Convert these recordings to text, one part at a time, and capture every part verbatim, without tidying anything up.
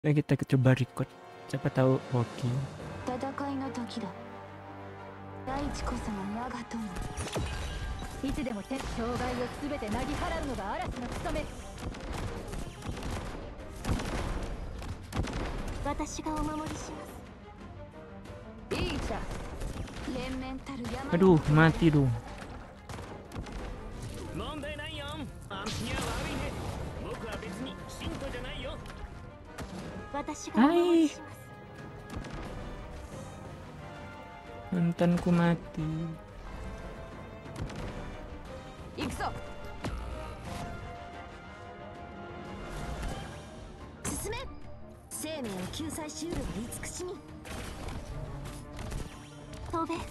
Ya kita coba record. Siapa tahu oke. 戦いの時だ。大地こそが我が友。 いつでも手障害をすべてなぎ払うのが嵐の務め。 私がお守りします。いいじゃん。連綿たる山。 Aduh, mati dong. 問題ないよ。あんたには悪いね。僕は別に信徒じゃないよ。 私がお守りします。 Mantanku mati. 行くぞ。進め。生命を救済しうる慈しみ。飛べ。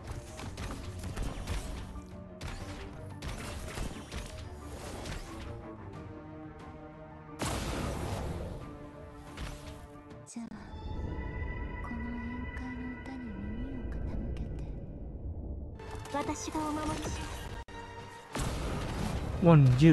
じゃあこの宴会の歌に耳を傾けて。私がお守りします。 Wanjir.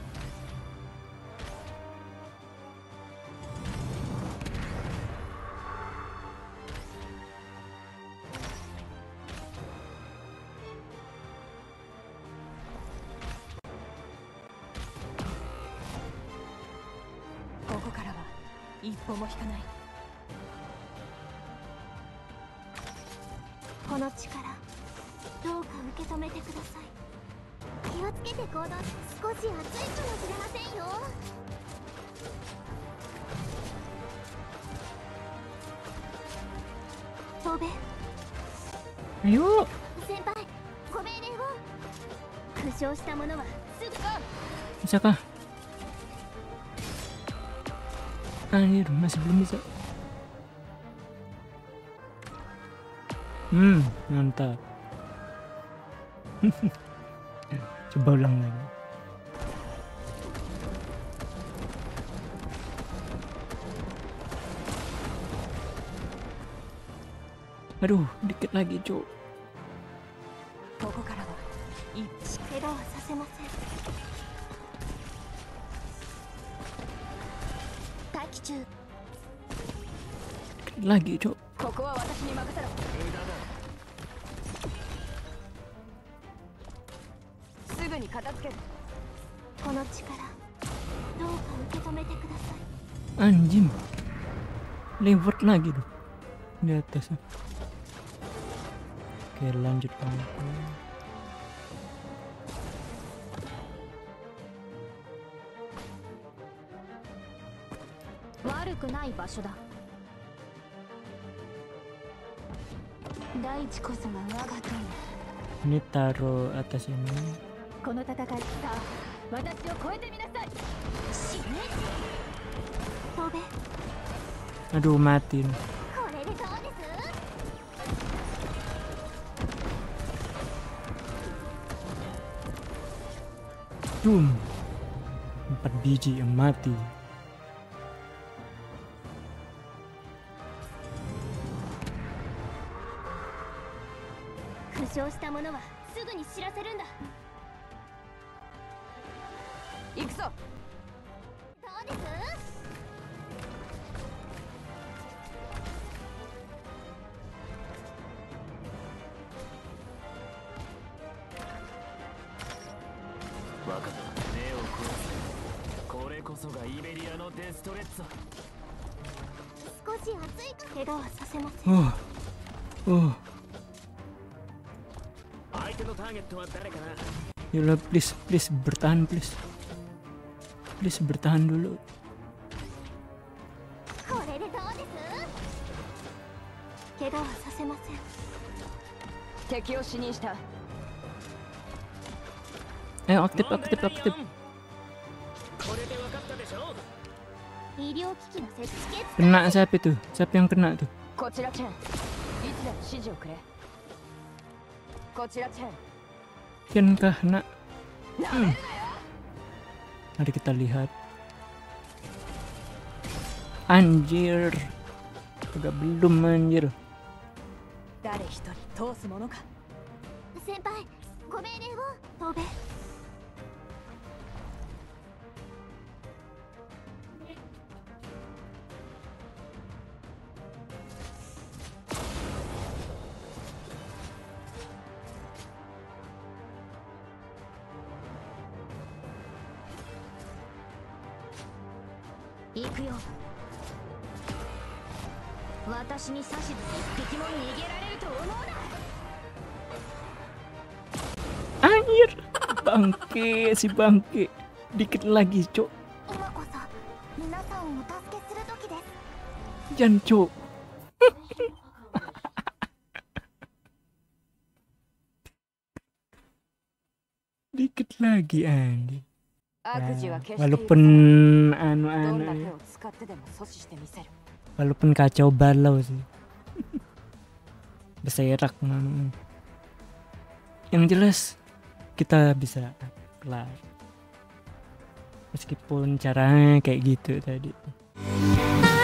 ここからは一歩も引かない。 この力どうか受け止めてください。気をつけて行動し、少し暑いかもしれませんよ。飛べ。 Ayo. 先輩、ご命令を。負傷した者はすぐか。 Bisa kah? Anjir, masih belum bisa. Hmm, mantap. Coba ulang lagi. Aduh, dikit lagi, Cuk. ここからは一怪我はさせません。待機中。 Dikit lagi, Cuk. ここは私に任せろ。すぐに片付ける。 この力どうか受け止めてください。 Anjing. Lewat lagi tuh di atas. Oke, lanjut lagi. 悪くない場所だ。大地こそが我が友。 Ini taruh atas ini. この戦いさあ私を超えてみなさい。 死ね。飛べ。 Aduh, mati. これでどうです。 Boom. Empat biji yang mati. 負傷した者はすぐに知らせるんだ。 行くぞ。 どうです。 分かった。目を壊す。これこそがイベリアのデストレッツォ。 少し暑いか。怪我はさせません。 Oh. Oh. 相手のターゲットは誰かな。 Yolah, please, please bertahan, please. Please bertahan dulu. これでどうです。怪我はさせません。 敵を死認した。 Ayo, aktif, aktif, aktif. これで分かったでしょ。 医療機器の設置決。 Kena siapa itu? Siapa yang kena tuh? こちらチェン。いつでも指示をくれ。こちらチェン。 Kian kah kena? Hmm. Mari kita lihat. Anjir. Udah belum anjir. 誰一人通すものか。 先輩、ご命令を。飛べ。 行くよ。私に指図一匹も逃げられると思うな。 Anjir, bangke si bangke. Dikit lagi, cok. 今こそ皆さんをお助けする時です。 Jangan, cok. Dikit lagi, anjir. 悪事は Ya, 決して許さない。 walaupun どん anu-anu な手 ya. を使ってでも阻止してみせる。 Walaupun kacau balau sih. Berserak. anu. Yang jelas kita bisa kelar. Meskipun caranya kayak gitu tadi.